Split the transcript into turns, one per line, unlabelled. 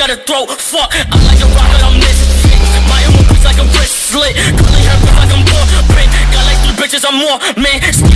the throat. Fuck, I like a rocket, I'm misfit. My emo bitch like a wrist slit. Curly hair bitch like I'm poor. Got like 3 bitches, I'm more, man.